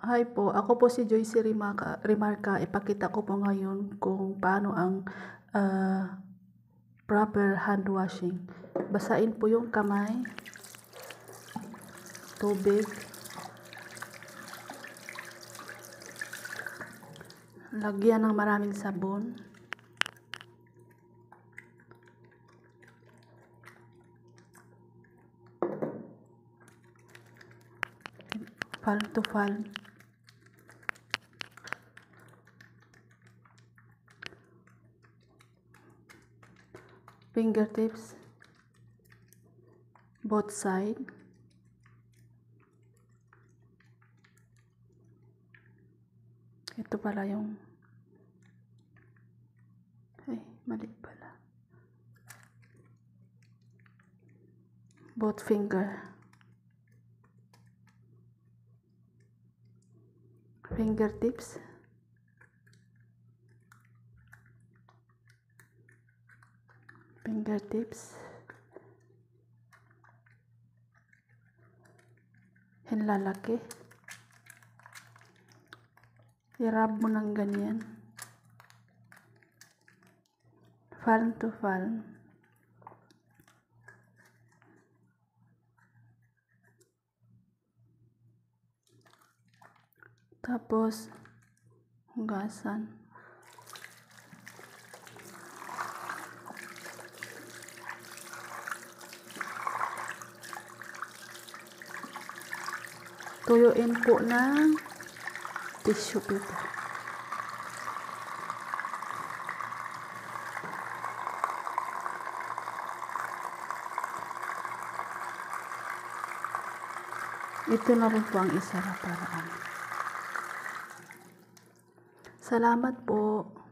Hi po, ako po si Joyce Rimarca. Ipakita ko po ngayon kung paano ang proper hand washing. Basain po yung kamay, tubig, lagyan ng maraming sabon, palm to palm, fingertips, both side, ito pala yung mali pala, both fingertips, hinlalaki, i-rub mo ng ganyan, palm to palm, tapos hugasan. Tuyuin po ng tissue paper. Ito na rin po ang isa na paraan. Salamat po.